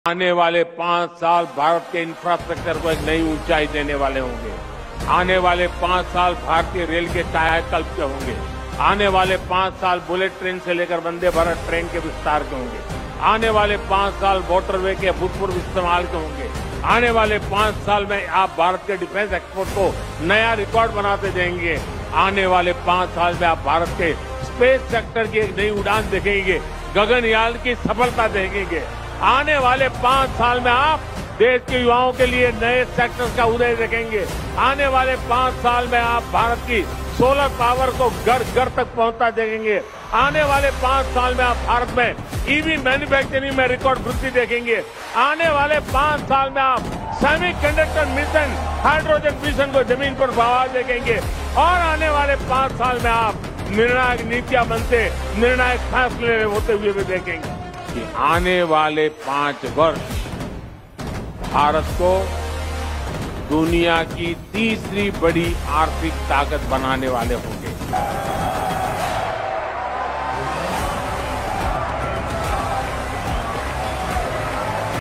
आने वाले 5 साल भारत के इंफ्रास्ट्रक्चर को एक नई ऊंचाई देने वाले होंगे। आने वाले 5 साल भारतीय रेल के कायाकल्प के होंगे। आने वाले 5 साल बुलेट ट्रेन से लेकर वंदे भारत ट्रेन के विस्तार के होंगे। आने वाले 5 साल वाटरवे के अभूतपूर्व इस्तेमाल के होंगे। आने वाले 5 साल में आप भारत के डिफेंस एक्सपोर्ट को नया रिकॉर्ड बनाते जाएंगे। आने वाले 5 साल में आप भारत के स्पेस सेक्टर की एक नई उड़ान देखेंगे, गगनयान की सफलता देखेंगे। आने वाले 5 साल में आप देश के युवाओं के लिए नए सेक्टर का उदय देखेंगे। आने वाले 5 साल में आप भारत की सोलर पावर को घर घर तक पहुंचता देखेंगे। आने वाले 5 साल में आप भारत में ईवी मैन्युफैक्चरिंग में रिकॉर्ड वृद्धि देखेंगे। आने वाले 5 साल में आप सेमीकंडक्टर मिशन, हाइड्रोजन मिशन को जमीन पर बढ़ावा देखेंगे। और आने वाले 5 साल में आप निर्णायक नीतियां बनते, निर्णायक फैसले होते हुए भी देखेंगे कि आने वाले 5 वर्ष भारत को दुनिया की तीसरी बड़ी आर्थिक ताकत बनाने वाले होंगे।